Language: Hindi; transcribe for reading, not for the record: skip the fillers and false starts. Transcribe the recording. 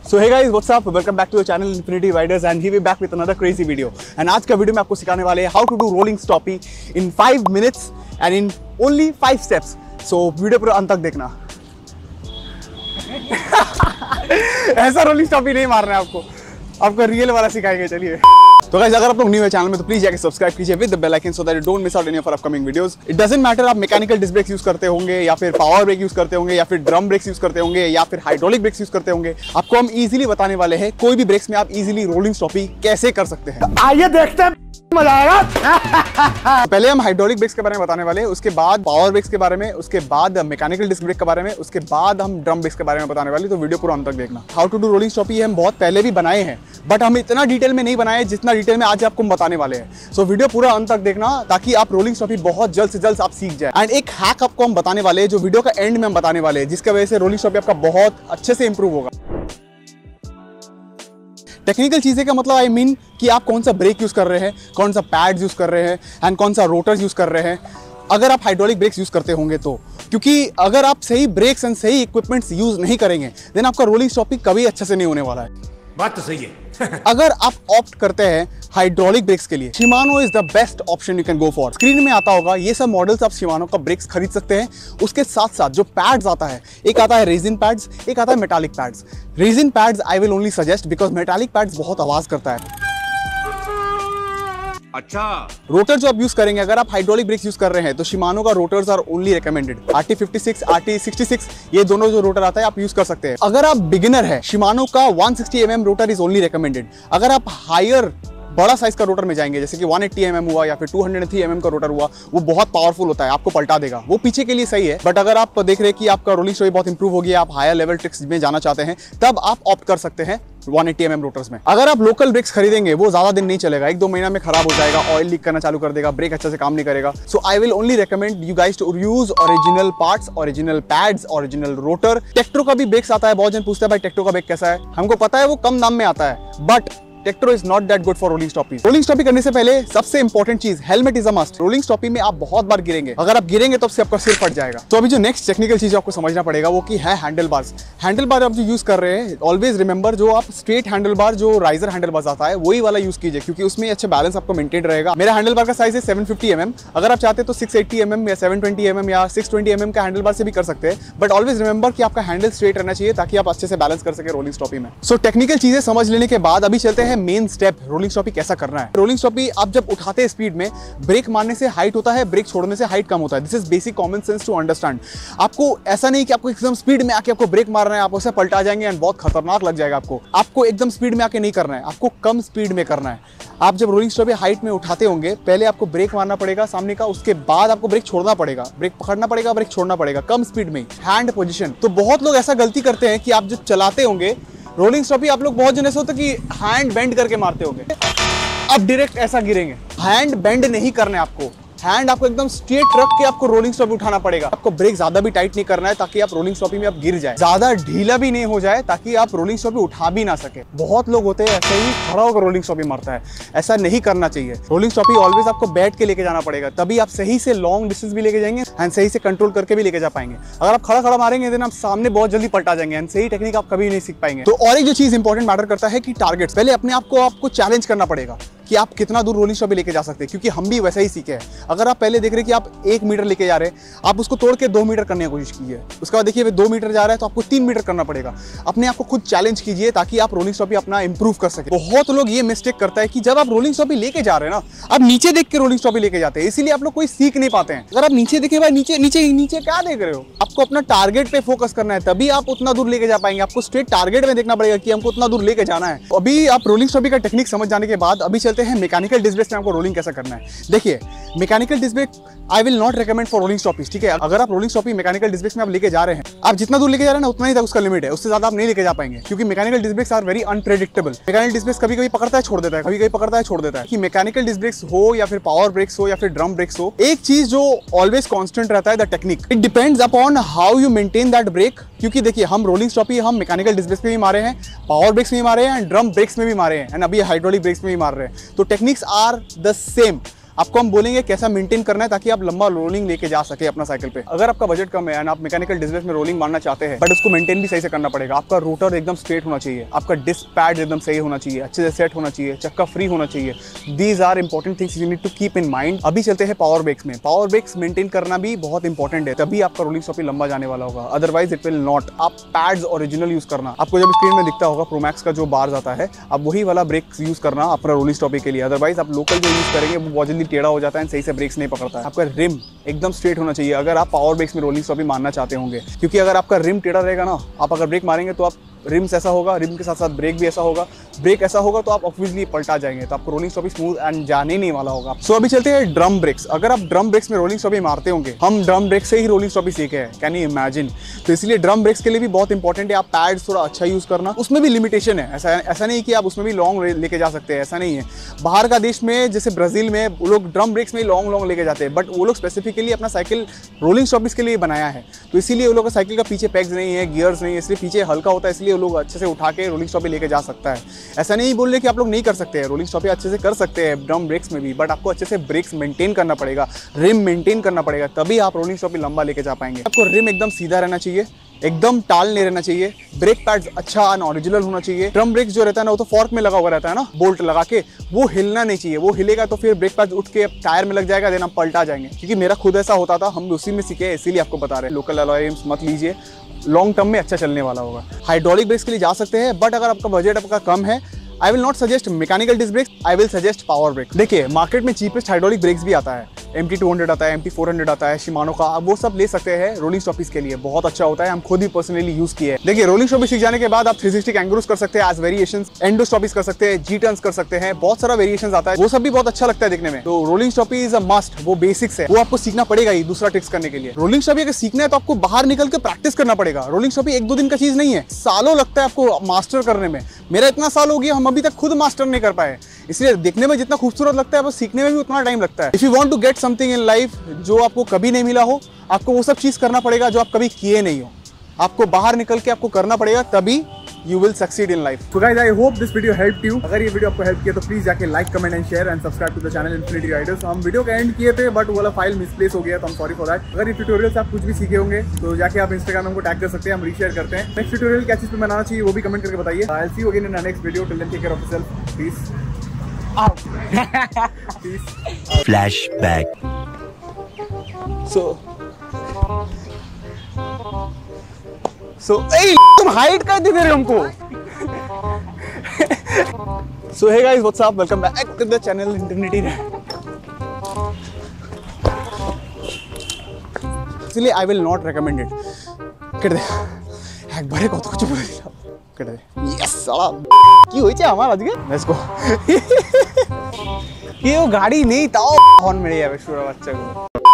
So hey guys, what's up? Welcome back to the channel Infinity Riders and here we back with another crazy video. And आज का वीडियो में आपको सिखाने वाले हैं how to do rolling stoppie in 5 minutes and in only 5 steps. So video पूरा अंत तक देखना. ऐसा रोलिंग स्टॉपी नहीं मारना है आपको रियल वाला सिखाएंगे. चलिए. तो गाइस अगर आप लोग न्यू है चैनल में तो प्लीज जाके सब्सक्राइब कीजिए with the bell icon so that you don't miss out any of our upcoming videos. It doesn't matter आप मैकेनिकल डिस्क ब्रेक्स यूज करते होंगे या फिर पावर ब्रेक यूज करते होंगे या फिर ड्रम ब्रेक्स यूज करते होंगे या फिर हाइड्रोलिक ब्रेक्स यूज करते होंगे. आपको हम इजीली बताने वाले हैं कोई भी ब्रेक्स में आप इजीली रोलिंग स्टॉपी कैसे कर सकते हैं. आइए देखते हैं, मजा आएगा. पहले हम हाइड्रोलिक ब्रेक्स के बारे में बताने वाले हैं, उसके बाद पावर ब्रेक्स के बारे में, उसके बाद मैकेनिकल डिस्क ब्रेक के बारे में, उसके बाद हम ड्रम ब्रेक्स के बारे में बताने वाले. तो वीडियो पूरा अंत तक देखना. How to do rolling stoppie हम बहुत पहले भी बनाए हैं बट हम इतना डिटेल में नहीं बनाए जितना डिटेल में आज आपको बताने वाले हैं. सो वीडियो पूरा अंत तक देखना ताकि आप रोलिंग स्टॉपी बहुत जल्द से जल्द आप सीख जाए. एंड एक हैक आपको हम बताने वाले हैं जो वीडियो का एंड में हम बताने वाले हैं जिसकी वजह से रोलिंग स्टॉपी आपका बहुत अच्छे से इंप्रूव होगा. टेक्निकल चीजें का मतलब आई मीन कि आप कौन सा ब्रेक यूज कर रहे हैं, कौन सा पैड्स यूज कर रहे हैं एंड कौन सा रोटर्स यूज कर रहे हैं अगर आप हाइड्रोलिक ब्रेक्स यूज करते होंगे तो. क्योंकि अगर आप सही ब्रेक्स एंड सही इक्विपमेंट्स यूज नहीं करेंगे देन आपका रोलिंग स्टॉपी कभी अच्छे से नहीं होने वाला है. बात तो सही है. अगर आप ऑप्ट करते हैं हाइड्रोलिक ब्रेक्स के लिए Shimano is the best option you can go for. Screen में आता होगा ये सब मॉडल्स आप शिमानो का ब्रेक्स खरीद सकते हैं. उसके साथ साथ जो पैड्स आता है, एक आता है रेजिन पैड्स, एक आता है metallic pads. Resin pads I will only suggest because metallic pads बहुत आवाज करता है. अच्छा. रोटर जो आप यूज करेंगे अगर आप हाइड्रोलिक ब्रेक्स यूज कर रहे हैं तो शिमानो का rotors are only recommended. RT56, RT66 ये दोनों जो रोटर आता है आप यूज कर सकते हैं. अगर आप बिगिनर है शिमानो का 160 mm rotor is only recommended. अगर आप हायर बड़ा साइज का रोटर में जाएंगे जैसे कि 180 mm हुआ या फिर 203 mm का रोटर हुआ वो बहुत पावरफुल होता है, आपको पलटा देगा. वो पीछे के लिए सही है बट अगर आप देख रहे हैं कि आपका रोलिंग स्टॉपी बहुत इंप्रूव हो गया, आप हायर लेवल ट्रिक्स में जाना चाहते हैं तब आप ऑप्ट कर सकते हैं 180 mm रोटर्स में. अगर आप लोकल ब्रेक्स खरीदेंगे वो ज्यादा दिन नहीं चलेगा, 1-2 महीना में खराब हो जाएगा, ऑयल लीक करना चालू कर देगा, ब्रेक अच्छे से काम नहीं करेगा. So I will only recommend you guys to use original parts, original pads, original rotor. Tektro का भी ब्रेक्स आता है. बहुत जन पूछते हैं भाई टेक्ट्रो का ब्रेक कैसा है. हमको पता है वो कम दाम में आता है but Tektro is not that good for rolling stoppie. Rolling stoppie करने से पहले सबसे इंपॉर्टेंट चीज helmet is a must. Rolling stoppie में आप बहुत बार गिरेंगे, अगर आप गिरेंगे तो आपका सिर फट जाएगा. तो अभी जो नेक्स्ट टेक्निकल चीज आपको समझना पड़ेगा वो की है हैंडल बार्स. हैंडल बार आप जो यूज कर रहे हैं ऑलवेज रिमेंबर जो आप स्ट्रेट हैंडल बार जो राइजर हैंडल बार आता है वही वाला यूज कीजिए क्योंकि उसमें अच्छा बैलेंस आपको मेंटेन रहेगा. मेरा हैंडल बार का साइज है 750 mm. अगर आप चाहते तो 680 mm या 720 mm या 620 mm का हैंडल बार से भी कर सकते हैं बट ऑलवेज रिमेंबर कि आपका हैंडल स्ट्रेट रहना चाहिए ताकि आप अच्छे से बैलेंस कर सके रोलिंग स्टॉपी में. सो टेक्निकल चीजें समझ लेने के बाद अभी चलते हैं मेन स्टेप रोलिंग स्टॉपी कैसा करना है. रोलिंग स्टॉपी आप जब उठाते हैं स्पीड में ब्रेक मारने से हाइट होता है, ब्रेक छोड़ने से हाइट कम होता है. This is basic common sense to understand. आपको ऐसा नहीं कि आपको एकदम स्पीड में आके आपको ब्रेक मारना है, आप उसे पलटा जाएंगे एंड बहुत खतरनाक लग जाएगा. आपको एकदम स्पीड में आके नहीं करना है, आपको कम स्पीड में करना है. आप जब रोलिंग स्टॉपी हाइट में उठाते होंगे पहले आपको ब्रेक मारना पड़ेगा सामने का, उसके बाद आपको ब्रेक छोड़ना पड़ेगा, ब्रेक पकड़ना पड़ेगा, ब्रेक छोड़ना पड़ेगा कम स्पीड में. हैंड पोजीशन तो बहुत लोग ऐसा गलती करते हैं कि आप जब चलाते होंगे रोलिंग स्टॉपी आप लोग बहुत जन ऐसे होते कि हैंड बेंड करके मारते होंगे, अब डायरेक्ट ऐसा गिरेंगे. हैंड बेंड नहीं करना है आपको, हैंड आपको एकदम स्ट्रेट रख के आपको रोलिंग स्टॉपी उठाना पड़ेगा. आपको ब्रेक ज्यादा भी टाइट नहीं करना है ताकि आप रोलिंग स्टॉपी में आप गिर जाए, ज्यादा ढीला भी नहीं हो जाए ताकि आप रोलिंग स्टॉपी उठा भी ना सके. बहुत लोग होते हैं ऐसे ही खड़ा होकर रोलिंग स्टॉपी मारता है, ऐसा नहीं करना चाहिए. रोलिंग स्टॉपी ऑलवेज आपको बैठ के लेके जाना पड़ेगा तभी आप सही से लॉन्ग डिस्टेंस भी लेके जाएंगे एंड सही से कंट्रोल करके भी लेके जा पाएंगे. अगर आप खड़ा खड़ा मारेंगे देन आप सामने बहुत जल्दी पलटा जाएंगे एंड सही टेक्निक आप कभी नहीं सीख पाएंगे. तो और एक जो चीज इंपॉर्टेंट मैटर करता है कि टारगेट्स. पहले अपने आपको चैलेंज करना पड़ेगा कि आप कितना दूर रोलिंग स्टॉपी लेके जा सकते हैं क्योंकि हम भी वैसा ही सीखे हैं. अगर आप पहले देख रहे हैं कि आप 1 मीटर लेके जा रहे हैं आप उसको तोड़ के 2 मीटर करने की कोशिश कीजिए. उसके बाद देखिए 2 मीटर जा रहा है तो आपको 3 मीटर करना पड़ेगा. अपने आप को खुद चैलेंज कीजिए ताकि आप रोलिंग स्टॉपी अपना इंप्रूव कर सके. बहुत लोग ये मिस्टेक करता है कि जब आप रोलिंग स्टॉपी लेके जा रहे हैं ना आप नीचे देख के रोलिंग स्टॉपी लेके जाते हैं, इसीलिए आप लोग कोई सीख नहीं पाते हैं. अगर आप नीचे देखे भाई नीचे नीचे नीचे क्या देख रहे हो, आपको अपना टारगेट पे फोकस करना है तभी आप उतना दूर लेके जा पाएंगे. आपको स्ट्रेट टारगेट में देखना पड़ेगा कि हमको उतना दूर लेके जाना है. अभी आप रोलिंग स्टॉपी का टेक्निक समझ जाने के बाद अभी चलते हैं मैकेनिकल डिस्क ब्रेक में आपको रोलिंग कैसा करना है. देखिए mechanical disc brake I will not recommend for rolling stoppies. ठीक है, अगर आप rolling stoppie mechanical disc brakes में आप लेके जा रहे हैं, आप जितना दूर लेके जा रहे हैं ना उतना ही तक उसका लिमिट है, उससे ज्यादा आप नहीं लेके जा पाएंगे क्योंकि mechanical disc brakes are very unpredictable. Mechanical disc brakes कभी कभी पकड़ता है छोड़ देता है, कभी कभी पकड़ता है छोड़ देता है. कि मैकेनिकल डिस्क ब्रेक्स हो या फिर पावर ब्रेक्स हो या फिर ड्रम ब्रेक्स हो, एक चीज जो ऑलवेज कांस्टेंट रहता है the technique. It depends upon how you maintain that brake. क्योंकि देखिए हम रोलिंग स्टॉपी हम मैकेनिकल डिस्क ब्रेक्स में भी मारे हैं, पावर ब्रेक्स में भी मारे हैं एंड ड्रम ब्रेक्स में भी मारे हैं एंड अभी हाइड्रोलिक ब्रेक्स में भी मार रहे हैं. तो टेक्निक्स आर द सेम. आपको हम बोलेंगे कैसा मेंटेन करना है ताकि आप लंबा रोलिंग लेके जा सके अपना साइकिल पे। अगर आपका बजट कम है एंड आप मैकेनिकल डिस्क ब्रेक में रोलिंग मारना चाहते हैं बट उसको मेंटेन भी सही से करना पड़ेगा। आपका रोटर एकदम स्ट्रेट होना चाहिए, आपका डिस्क पैड एकदम सही होना चाहिए, अच्छे से सेट होना चाहिए, चक्का फ्री होना चाहिए। These are important things you need to keep in mind. अभी चलते हैं पावर ब्रेक्स में। पावर ब्रेक्स मेंटेन करना भी बहुत इंपॉर्टेंट है, तभी आपका रोलिंग स्टॉप लंबा जाने वाला होगा, अदरवाइज इट विल नॉट। आप पैड्स ओरिजिनल यूज करना, आपको जब स्क्रीन में दिखता होगा प्रोमैक्स का जो बार्स आता है, आप वही वाला ब्रेक यूज करना अपना रोलिंग स्टॉप के लिए। अदरवाइज आप लोकल जो यूज करेंगे वो बहुत जल्दी टेढ़ा हो जाता है, सही से ब्रेक्स नहीं पकड़ता है। आपका रिम एकदम स्ट्रेट होना चाहिए अगर आप पावर ब्रेक्स में रोलिंग स्टॉप मारना चाहते होंगे, क्योंकि अगर आपका रिम टेढ़ा रहेगा ना, आप अगर ब्रेक मारेंगे तो आप रिम्स ऐसा होगा, रिम के साथ साथ ब्रेक भी ऐसा होगा, ब्रेक ऐसा होगा तो आप ऑब्वियसली पलटा जाएंगे, तो आपको रोलिंग स्टॉप स्मूथ एंड जाने ही नहीं वाला होगा। सो अभी चलते हैं ड्रम ब्रेक्स। अगर आप ड्रम ब्रेक्स में रोलिंग स्टॉप मारते होंगे, हम ड्रम ब्रेक से ही रोलिंग स्टॉप सीखे हैं, कैन यू इमेजिन। तो इसलिए ड्रम ब्रेक्स के लिए भी बहुत इंपॉर्टेंट है आप पैड्स थोड़ा अच्छा यूज करना। उसमें भी लिमिटेशन है, ऐसा नहीं कि आप उसमें भी लॉन्ग लेके जा सकते हैं, ऐसा नहीं है। बाहर का देश में जैसे ब्राजील में वो लोग ड्रम ब्रेक्स में लॉन्ग लेके जाते हैं, बट वो लोग स्पेसिफिकली अपना साइकिल रोलिंग स्टॉप के लिए बनाया है, तो इसीलिए वो लोग का साइकिल का पीछे पैक्स नहीं है, गियर्स नहीं है, इसलिए पीछे हल्का होता है, इसलिए वो लोग अच्छे से उठा के रोलिंग स्टॉप लेके जा सकता है। ऐसा नहीं बोल रहे कि आप लोग नहीं कर सकते हैं, रोलिंग स्टॉप अच्छे से कर सकते हैं ड्रम ब्रेक्स में भी, बट आपको अच्छे से ब्रेक्स मेंटेन करना पड़ेगा, रिम मेंटेन करना पड़ेगा, तभी आप रोलिंग स्टॉप लंबा लेके जा पाएंगे। आपको रिम एकदम सीधा रहना चाहिए, एकदम टाल नहीं रहना चाहिए, ब्रेक पैड्स अच्छा और ओरिजिनल होना चाहिए। ड्रम ब्रेक जो रहता है ना वो तो फॉर्क में लगा हुआ रहता है ना, बोल्ट लगा के, वो हिलना नहीं चाहिए। वो हिलेगा तो फिर ब्रेक पैड्स उठ के टायर में लग जाएगा, देन हम पलटा जाएंगे। क्योंकि मेरा खुद ऐसा होता था, हम उसी में सीखे, इसीलिए आपको बता रहे हैं। लोकल अलॉय रिम्स मत लीजिए, लॉन्ग टर्म में अच्छा चलने वाला होगा। हाइड्रोलिक ब्रेक्स के लिए जा सकते हैं, बट अगर आपका बजट आपका कम है, I will not suggest mechanical disc brakes, I will suggest power brake. देखिए मार्केट में चीपेस्ट हाइड्रोलिक ब्रेक्स भी आता है, MT200 आता है, MT400 आता है, शिमानो का, आप वो सब ले सकते हैं रोलिंग स्टॉपीज के लिए, बहुत अच्छा होता है। हम खुद ही पर्सनली यूज किए हैं। देखिए रोलिंग स्टॉपीज सीख जाने के बाद आप 360 कैंगरूज कर सकते हैं एज वेरिएशंस, एंडो स्टॉपीज कर सकते हैं, जी टर्न्स कर सकते हैं, बहुत सारा वेरिएशंस आता है, वो सब भी बहुत अच्छा लगता है देखने में। तो rolling stoppie is a must, वो बेसिक्स है, वो आपको सीखना पड़ेगा ही दूसरा ट्रिक्स करने के लिए। रोलिंग स्टॉपी अगर सीखना है तो आपको बाहर निकल के प्रैक्टिस करना पड़ेगा। रोलिंग स्टॉपी एक दो दिन का चीज नहीं है, सालों लगता है आपको मास्टर करने में। मेरा इतना साल हो गया, हम अभी तक खुद मास्टर नहीं कर पाए, इसलिए देखने में जितना खूबसूरत लगता है बस सीखने में भी उतना टाइम लगता है। If you want to get something in life जो आपको कभी नहीं मिला हो, आपको वो सब चीज करना पड़ेगा जो आप कभी किए नहीं हो। आपको बाहर निकल के आपको करना पड़ेगा, तभी you will succeed in life. So guys, I hope this video helped you. अगर ये वीडियो आपको हेल्प किया तो प्लीज जाके like, comment and share and subscribe to the channel Infinity Riders. हम वीडियो का एंड किए थे बट वो वाला फाइल मिसप्लेस हो गया, तो हम सॉरी फॉर दैट। अगर ये ट्यूटोरियल से आप कुछ भी सीखे होंगे तो जाके आप इंस्टाग्राम में हमको टैग कर सकते हैं, हम रीशेयर करते हैं। नेक्स्ट ट्यूटोरियल क्या चीज पे बनाना चाहिए वो भी कमेंट करके बताइए। I'll see you again in our next video. Till then, take care of yourself. Peace out. Peace out. Flashback. Hey, तुम हाइट कर दे रहे हो हमको। So hey guys, what's up? Welcome back to the channel Infinity। इसलिए I will not recommend it। कर दे। एक बारे को तो कुछ बोल दिया। कर दे। Yes, साला। की हुई क्या हमारा आज के? Let's go। ये वो गाड़ी नहीं था, हॉर्न मेरे यार शुरा बच्चे को।